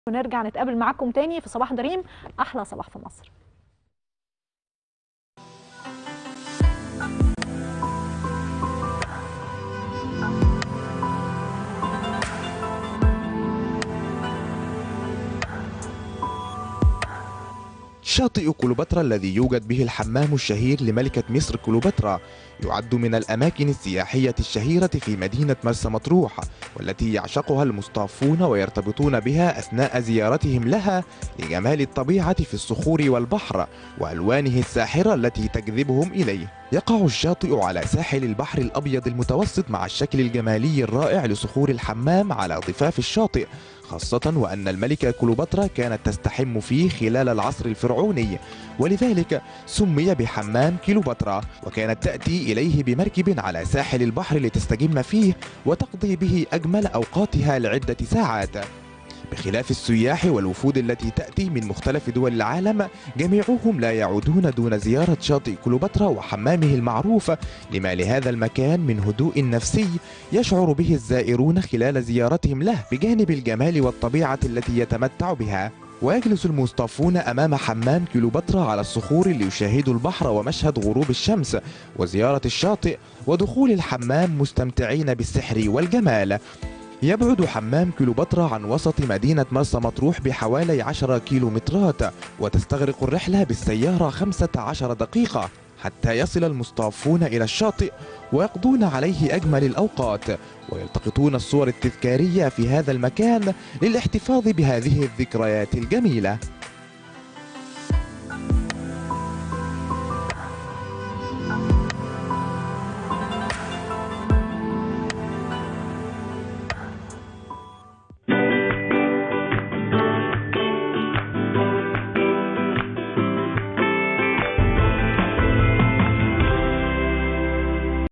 ونرجع نتقابل معاكم تاني في صباح دريم، احلى صباح في مصر. شاطئ كليوباترا الذي يوجد به الحمام الشهير لملكة مصر كليوباترا يعد من الأماكن السياحية الشهيرة في مدينة مرسى مطروح، والتي يعشقها المصطافون ويرتبطون بها أثناء زيارتهم لها لجمال الطبيعة في الصخور والبحر وألوانه الساحرة التي تجذبهم إليه. يقع الشاطئ على ساحل البحر الأبيض المتوسط مع الشكل الجمالي الرائع لصخور الحمام على ضفاف الشاطئ، خاصة وأن الملكة كليوباترا كانت تستحم فيه خلال العصر الفرعوني، ولذلك سمي بحمام كليوباترا، وكانت تأتي إليه بمركب على ساحل البحر لتستجم فيه وتقضي به أجمل أوقاتها لعدة ساعات. بخلاف السياح والوفود التي تأتي من مختلف دول العالم، جميعهم لا يعودون دون زيارة شاطئ كليوباترا وحمامه المعروف، لما لهذا المكان من هدوء نفسي يشعر به الزائرون خلال زيارتهم له، بجانب الجمال والطبيعة التي يتمتع بها. ويجلس المصطافون أمام حمام كليوباترا على الصخور ليشاهدوا البحر ومشهد غروب الشمس وزيارة الشاطئ ودخول الحمام، مستمتعين بالسحر والجمال. يبعد حمام كليوباترا عن وسط مدينة مرسى مطروح بحوالي 10 كيلومترات، وتستغرق الرحلة بالسيارة 15 دقيقة حتى يصل المصطافون إلى الشاطئ ويقضون عليه أجمل الأوقات، ويلتقطون الصور التذكارية في هذا المكان للاحتفاظ بهذه الذكريات الجميلة.